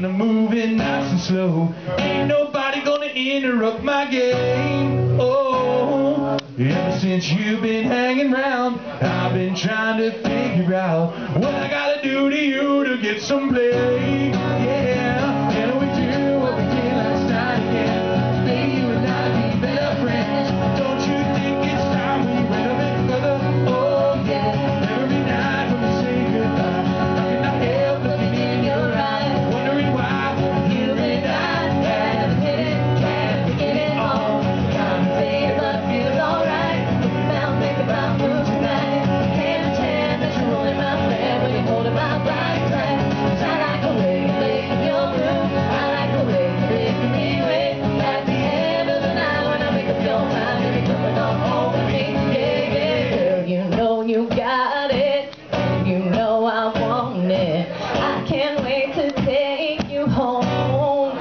gonna move it nice and slow. Ain't nobody gonna interrupt my game. Oh, ever since you've been hanging round, I've been trying to figure out what I gotta do to you to get some play. Yeah, can we do what we did last night again? Maybe you and I be better friends. Don't you think it's time we went a bit further? Oh yeah, every night when we say goodbye, I cannot help looking in your eyes, wondering why you and I haven't hit it, can't get it on. Time to say but feels alright. About making my move tonight. Can't pretend that you're rolling my friend when you're holding my body tight. 'Cause I like the way you make your move. I like the way you make me wait. At the end of the night when I make up your mind, you're coming on home with me. Yeah, yeah, girl, you know you got it, and you know I want it. I can't wait to take you home.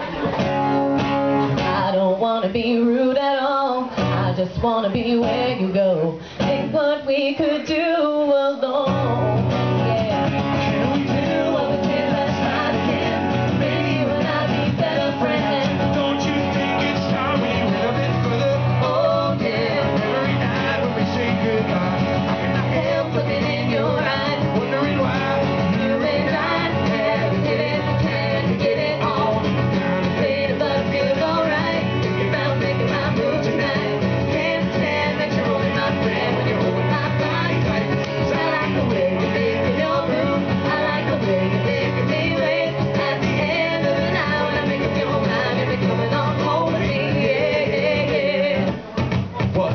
I don't wanna be rude at all, I just wanna be where you go. Think what we could do alone. Yeah. Can we do what we did last night again? Maybe you and I be better friends. Don't you think it's time we went a bit further? Oh yeah, every night when we say goodbye, I cannot help looking in your eyes, wondering why you and I haven't hit it, can't get it on. Kind of faded, but it feels alright. Thinking about making my move tonight. Can't stand that you're holding my friend when you're holding my body tight. 'Cause I like the way you make your move. I like the way you make me wait. At the end of the night when I make up your mind, you'll be coming on home with me. Yeah, yeah, yeah. What?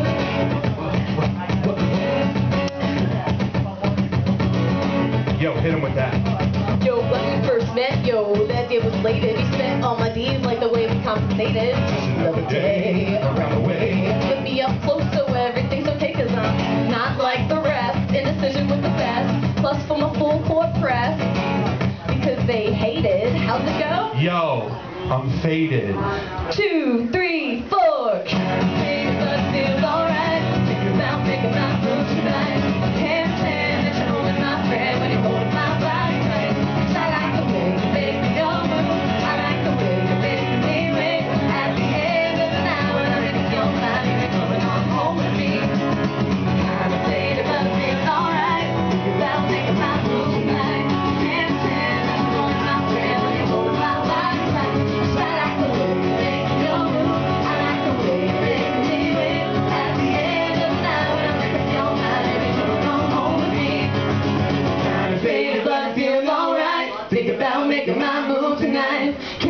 Yo, hit him with that. Yo, when we first met, yo, that day was lated. He spent all my D's like the way we compensated. Another day around the way. Put me up close so everything's okay, 'cause I'm not like the rest. Indecision with the best. Plus from a full court press. Because they hated. How's it go? Yo, I'm faded. 2, 3, 4. Faded, but feels alright. Thinking about making my move tonight. Can't stand that you're holding my friend when you're holding my body tight. 'Cause I like the way you make your move. I like the way you make me wait. At the end of the night when I make up your mind, you're coming on home with me. Kinda faded, but it feels alright. Thinking about making my move tonight. Can't stand that you're holding my friend when you're holding my body tight. 'Cause I like the way you make your move. I like the way you make me wait. At the end of the night when I make up your mind, you're coming on home with me. Kinda faded, but it feels alright. Think about making my move tonight.